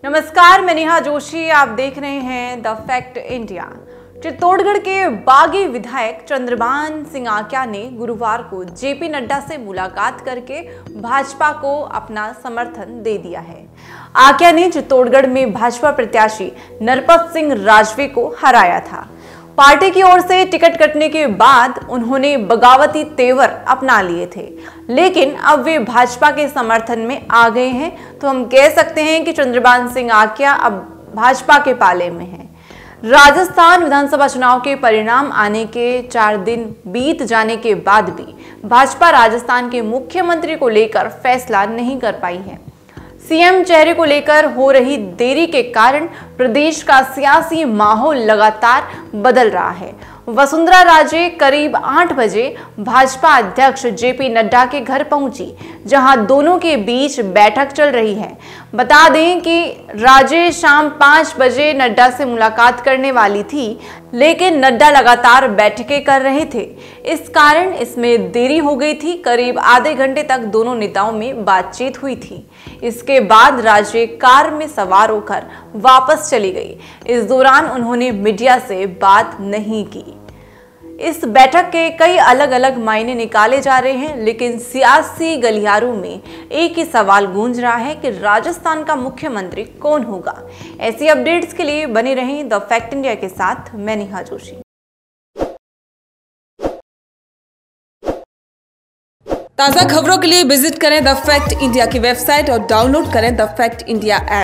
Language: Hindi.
नमस्कार, मैं नेहा जोशी। आप देख रहे हैं द फैक्ट इंडिया। चित्तौड़गढ़ के बागी विधायक चंद्रभान सिंह आक्या ने गुरुवार को जेपी नड्डा से मुलाकात करके भाजपा को अपना समर्थन दे दिया है। आक्या ने चित्तौड़गढ़ में भाजपा प्रत्याशी नरपत सिंह राजवी को हराया था। पार्टी की ओर से टिकट कटने के बाद उन्होंने बगावती तेवर अपना लिए थे, लेकिन अब वे भाजपा के समर्थन में आ गए हैं। तो हम कह सकते हैं कि चंद्रभान सिंह आक्या अब भाजपा के पाले में हैं। राजस्थान विधानसभा चुनाव के परिणाम आने के 4 दिन बीत जाने के बाद भी भाजपा राजस्थान के मुख्यमंत्री को लेकर फैसला नहीं कर पाई है। सीएम चेहरे को लेकर हो रही देरी के कारण प्रदेश का सियासी माहौल लगातार बदल रहा है। वसुंधरा राजे करीब 8 बजे भाजपा अध्यक्ष जेपी नड्डा के घर पहुंची, जहां दोनों के बीच बैठक चल रही है। बता दें कि राजे शाम 5 बजे नड्डा से मुलाकात करने वाली थी, लेकिन नड्डा लगातार बैठकें कर रहे थे। इस कारण इसमें देरी हो गई थी। करीब आधे घंटे तक दोनों नेताओं में बातचीत हुई थी। इसके बाद राजे कार में सवार होकर वापस चली गई। इस दौरान उन्होंने मीडिया से बात नहीं की। इस बैठक के कई अलग अलग मायने निकाले जा रहे हैं, लेकिन सियासी गलियारों में एक ही सवाल गूंज रहा है कि राजस्थान का मुख्यमंत्री कौन होगा। ऐसी अपडेट्स के लिए बने रहें द फैक्ट इंडिया के साथ। मैं नेहा जोशी। ताज़ा खबरों के लिए विजिट करें द फैक्ट इंडिया की वेबसाइट और डाउनलोड करें द फैक्ट इंडिया ऐप।